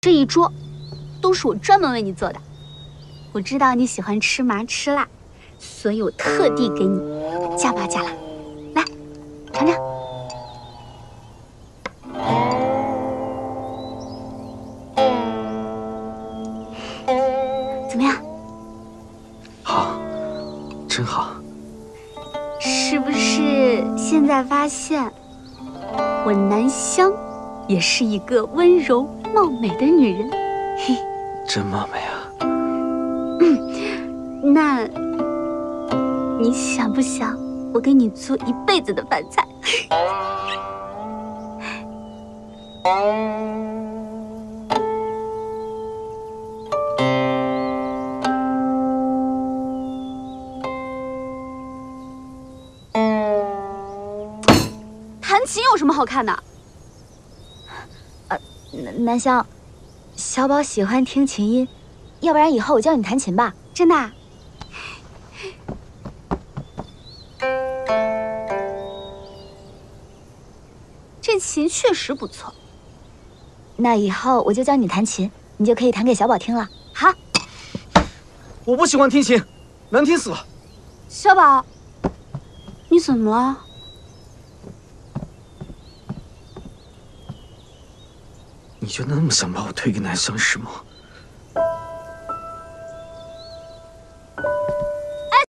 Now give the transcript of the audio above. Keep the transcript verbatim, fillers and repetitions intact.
这一桌都是我专门为你做的。我知道你喜欢吃麻吃辣，所以我特地给你加麻加辣。来，尝尝。怎么样？ 好，真好。 是不是现在发现我南湘也是一个温柔貌美的女人？嘿， 真貌美啊！ 嗯，那你想不想我给你做一辈子的饭菜？弹琴有什么好看的？ 呃，南南湘，小宝喜欢听琴音，要不然以后我教你弹琴吧。 真的啊？这琴确实不错。 那以后我就教你弹琴，你就可以弹给小宝听了。 好。 我不喜欢听琴，难听死了。 小宝，你怎么了？ 你就那么想把我推给南湘是吗？